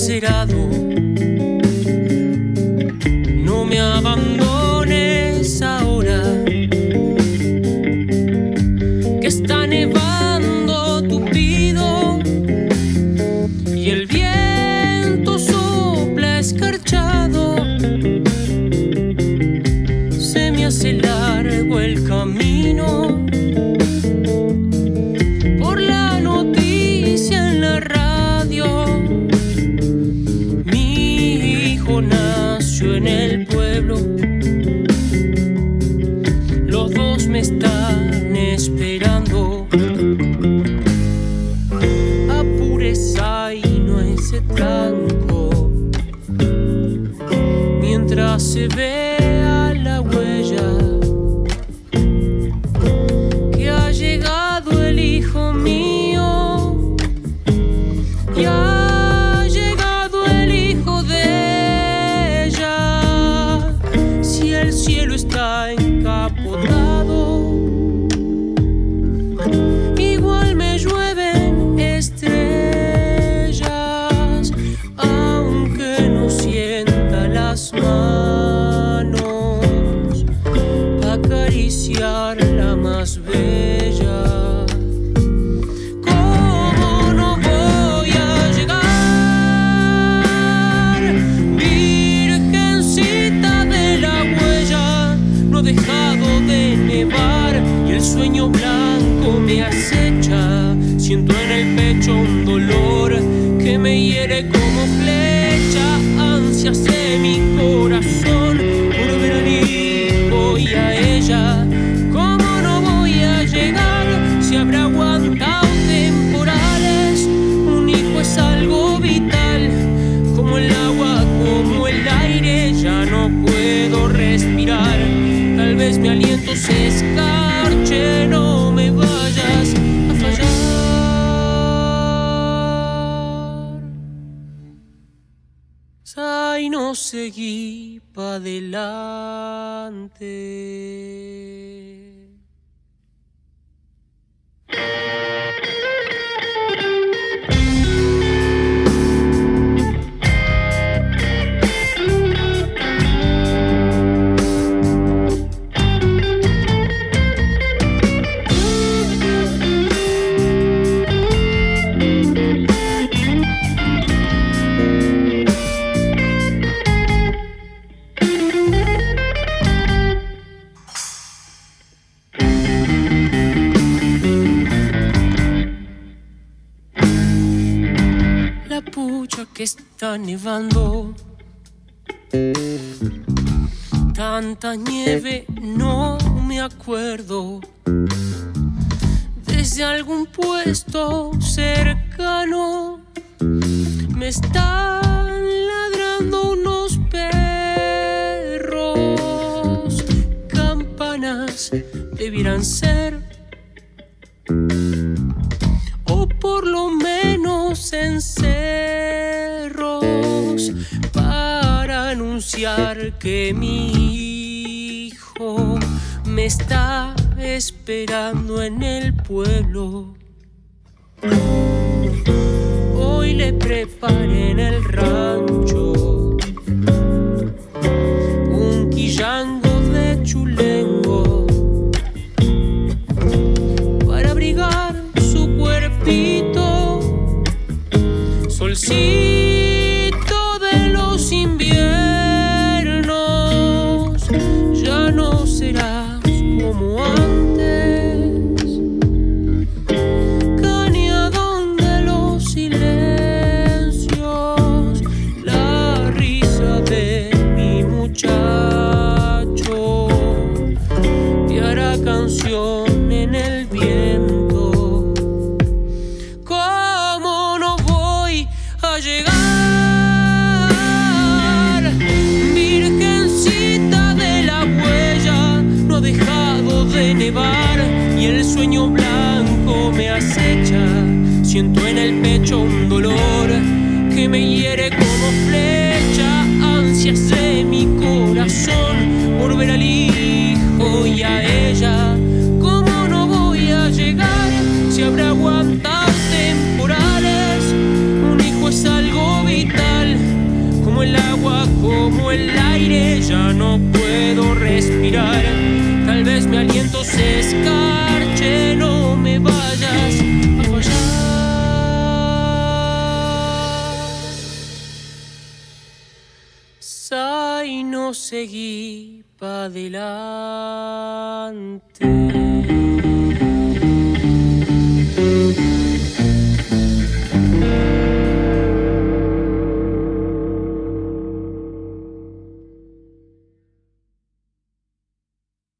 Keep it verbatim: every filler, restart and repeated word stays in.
encarcerado. No me abandones ahora, que está nevando tupido y el viento sopla escarchado. Se me hace largo el camino por la noticia en la radio. Mi hijo nació en el pueblo, los dos me están esperando. Apureza y no ese tranco, mientras se vea la huella que ha llegado el hijo mío, y ha llegado el hijo de ella. Si el cielo está encapotado, igual me llueven estrellas, aunque no sienta las manos pa' acariciar la más bella. ¿Cómo no voy a llegar? Virgencita de la huella, no ha dejado de nevar y el sueño blanco me acecha. Siento en el pecho un dolor que me hiere como flecha, ansias de mi corazón por ver al hijo y a ella. ¿Cómo no voy a llegar si habrá aguantado temporales? Un hijo es algo vital, como el agua, como el aire. Ya no puedo respirar, tal vez mi aliento se escarche. No me vayas a fallar. Ay, no seguí pa' adelante. Que está nevando, tanta nieve no me acuerdo. Desde algún puesto cercano me están ladrando unos perros. Campanas debieran ser, o por lo menos encerros, para anunciar que mi hijo me está esperando en el pueblo. Hoy le preparé en el rancho un quillango de chulengo para abrigar su cuerpito. Solcito de los inviernos, ya no serás como antes. Cañadón de los silencios, la risa de mi muchacho te hará canción en el viento. ¿Cómo no voy a llegar? Virgencita de la huella, no ha dejado de nevar y el sueño blanco me acecha. Siento en el pecho un dolor que me hiere como flecha, ansias de mi corazón por ver al hijo y a ella. ¿Cómo no voy a llegar si habrá aguantado temporales? Un hijo es algo vital, seguí pa' adelante.